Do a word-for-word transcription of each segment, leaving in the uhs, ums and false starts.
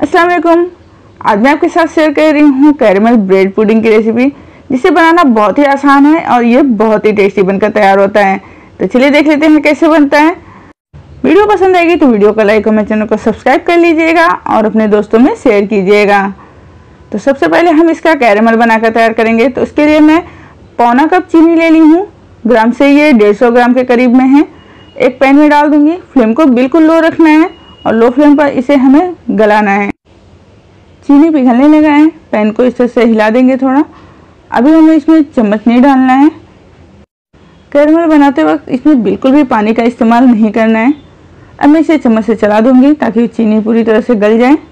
अस्सलाम वालेकुम। आज मैं आपके साथ शेयर कर रही हूँ कैरेमल ब्रेड पुडिंग की रेसिपी, जिसे बनाना बहुत ही आसान है और ये बहुत ही टेस्टी बनकर तैयार होता है। तो चलिए देख लेते हैं कैसे बनता है। वीडियो पसंद आएगी तो वीडियो को लाइक और मेरे चैनल को सब्सक्राइब कर लीजिएगा और अपने दोस्तों में शेयर कीजिएगा। तो सबसे पहले हम इसका कैरेमल बनाकर तैयार करेंगे। तो इसके लिए मैं पौना कप चीनी ले ली हूँ। ग्राम से ये डेढ़ सौ ग्राम के करीब में है। एक पैन में डाल दूंगी। फ्लेम को बिल्कुल लो रखना है और लो फ्लेम पर इसे हमें गलाना है। चीनी पिघलने लगा है। पैन को इस तरह से हिला देंगे थोड़ा। अभी हमें इसमें चम्मच नहीं डालना है। कैरेमल बनाते वक्त इसमें बिल्कुल भी पानी का इस्तेमाल नहीं करना है। अब मैं इसे चम्मच से चला दूंगी ताकि चीनी पूरी तरह से गल जाए।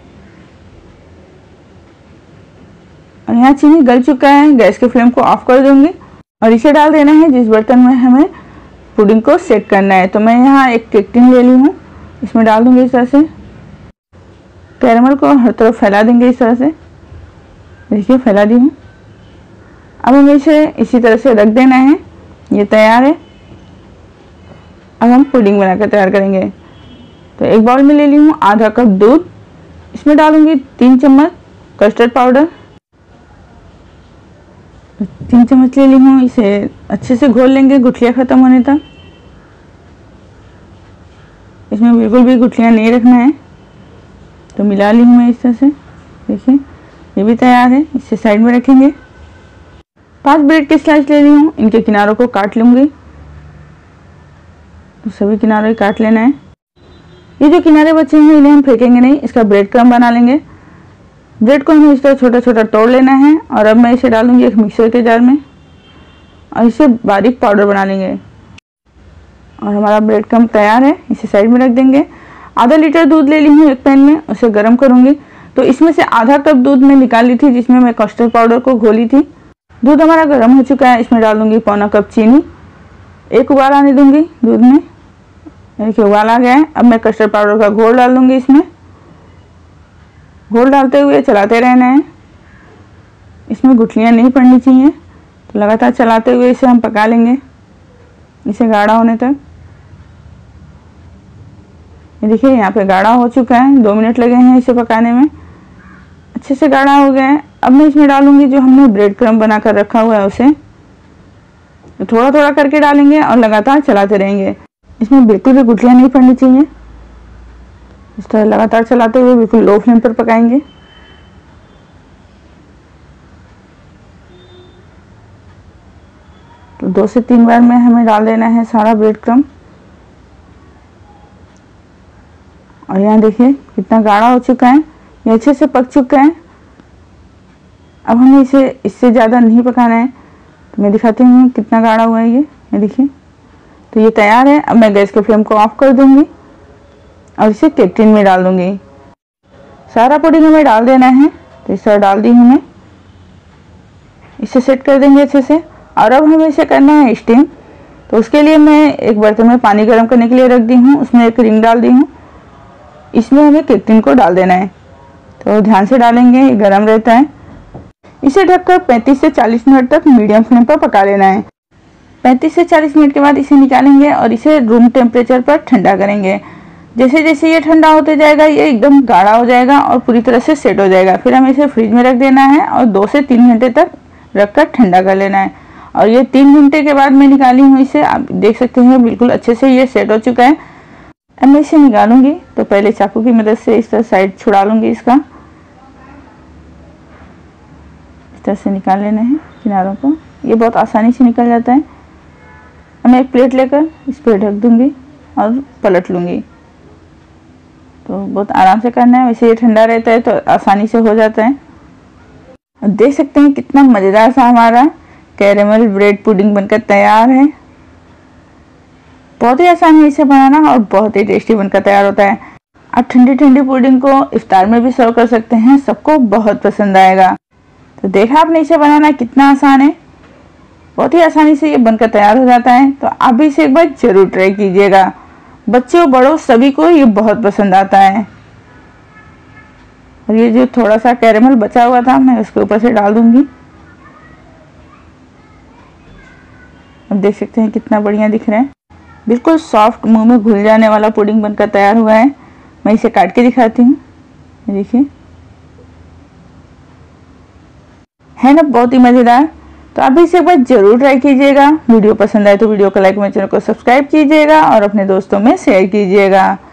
और यहाँ चीनी गल चुका है। गैस के फ्लेम को ऑफ कर दूंगी और इसे डाल देना है जिस बर्तन में हमें पुडिंग को सेट करना है। तो मैं यहाँ एक केक टिन ले ली हूँ, इसमें डाल दूंगी इस तरह से। कैरेमल को हर तरफ फैला देंगे इस तरह से। देखिए फैला दी हूँ। अब हमें इसे इसी तरह से रख देना है। ये तैयार है। अब हम पुडिंग बनाकर तैयार करेंगे। तो एक बाउल में ले ली हूँ आधा कप दूध। इसमें डालूंगी तीन चम्मच कस्टर्ड पाउडर। तीन चम्मच ले ली हूँ। इसे अच्छे से घोल लेंगे गुठलियाँ खत्म होने तक। इसमें बिल्कुल भी गुठलियाँ नहीं रखना है। तो मिला ली हूँ मैं इस तरह से। देखिए ये भी तैयार है। इसे साइड में रखेंगे। पांच ब्रेड के स्लाइस ले ली हूँ। इनके किनारों को काट लूँगी। तो सभी किनारों काट लेना है। ये जो किनारे बचे हैं इन्हें हम फेंकेंगे नहीं, इसका ब्रेड क्रम्ब बना लेंगे। ब्रेड को हमें इस तरह छोटा छोटा तोड़ लेना है। और अब मैं इसे डालूंगी एक मिक्सर के जार में और इसे बारीक पाउडर बना लेंगे। और हमारा ब्रेड क्रम्ब तैयार है। इसे साइड में रख देंगे। आधा लीटर दूध ले ली हूँ एक पैन में, उसे गर्म करूंगी। तो इसमें से आधा कप दूध मैं निकाल ली थी जिसमें मैं कस्टर्ड पाउडर को घोली थी। दूध हमारा गर्म हो चुका है। इसमें डाल दूंगी पौना कप चीनी। एक उबाल आने दूंगी दूध में। देखिए उबाल आ गया है। अब मैं कस्टर्ड पाउडर का घोल डाल दूंगी इसमें। घोल डालते हुए चलाते रहना है। इसमें गुठलियाँ नहीं पड़नी चाहिए। तो लगातार चलाते हुए इसे हम पका लेंगे, इसे गाढ़ा होने तक। ये देखिए यहाँ पे गाढ़ा हो चुका है। दो मिनट लगे हैं इसे पकाने में। अच्छे से गाढ़ा हो गया है। अब मैं इसमें डालूंगी जो हमने ब्रेड क्रम्ब बनाकर रखा हुआ है उसे। तो थोड़ा थोड़ा करके डालेंगे और लगातार चलाते रहेंगे। इसमें बिल्कुल भी गुठलियाँ नहीं पड़नी चाहिए। इस तरह लगातार चलाते हुए बिल्कुल लो फ्लेम पर पकाएंगे। तो दो से तीन बार में हमें डाल देना है सारा ब्रेड क्रम्ब। और यहाँ देखिए कितना गाढ़ा हो चुका है। ये अच्छे से पक चुका है। अब हमें इसे इससे ज़्यादा नहीं पकाना है। तो मैं दिखाती हूँ कितना गाढ़ा हुआ है ये ये देखिए। तो ये तैयार है। अब मैं गैस के फ्लेम को ऑफ कर दूंगी और इसे केक टिन में डाल दूंगी। सारा पुडिंग हमें डाल देना है। तो इस तरह डाल दी हूँ मैं। इसे सेट कर देंगे अच्छे से। और अब हमें इसे करना है स्टीम। तो उसके लिए मैं एक बर्तन में पानी गर्म करने के लिए रख दी हूँ। उसमें एक रिंग डाल दी हूँ। इसमें हमें केक टिन को डाल देना है। तो ध्यान से डालेंगे, ये गर्म रहता है। इसे ढककर पैंतीस से चालीस मिनट तक मीडियम फ्लेम पर पका लेना है। पैंतीस से चालीस मिनट के बाद इसे निकालेंगे और इसे रूम टेम्परेचर पर ठंडा करेंगे। जैसे जैसे ये ठंडा होते जाएगा ये एकदम गाढ़ा हो जाएगा और पूरी तरह से सेट हो जाएगा। फिर हमें इसे फ्रिज में रख देना है और दो से तीन घंटे तक रखकर ठंडा कर लेना है। और ये तीन घंटे के बाद मैं निकाली हूँ इसे। आप देख सकते हैं बिल्कुल अच्छे से ये सेट हो चुका है। अब मैं इसे निकालूंगी। तो पहले चाकू की मदद से इस तरह साइड छुड़ा लूंगी इसका। इस तरह से निकाल लेना है किनारों को। ये बहुत आसानी से निकल जाता है। अब मैं एक प्लेट लेकर इस पर ढक दूंगी और पलट लूंगी। तो बहुत आराम से करना है। वैसे ये ठंडा रहता है तो आसानी से हो जाता है। और देख सकते हैं कितना मज़ेदार सा हमारा कैरेमल ब्रेड पुडिंग बनकर तैयार है। बहुत ही आसान है इसे बनाना और बहुत ही टेस्टी बनकर तैयार होता है। आप ठंडी ठंडी पुडिंग को इफ्तार में भी सर्व कर सकते हैं। सबको बहुत पसंद आएगा। तो देखा आपने इसे बनाना कितना आसान है। बहुत ही आसानी से ये बनकर तैयार हो जाता है। तो आप भी इसे एक बार जरूर ट्राई कीजिएगा। बच्चों बड़ों सभी को ये बहुत पसंद आता है। और ये जो थोड़ा सा कैरेमल बचा हुआ था मैं उसके ऊपर से डाल दूंगी। अब देख सकते हैं कितना बढ़िया दिख रहा है। बिल्कुल सॉफ्ट, मुंह में घुल जाने वाला पुडिंग बनकर तैयार हुआ है। मैं इसे काट के दिखाती हूँ। देखिए है ना बहुत ही मज़ेदार। तो आप भी इसे एक बार जरूर ट्राई कीजिएगा। वीडियो पसंद आए तो वीडियो को लाइक, मेरे चैनल को सब्सक्राइब कीजिएगा और अपने दोस्तों में शेयर कीजिएगा।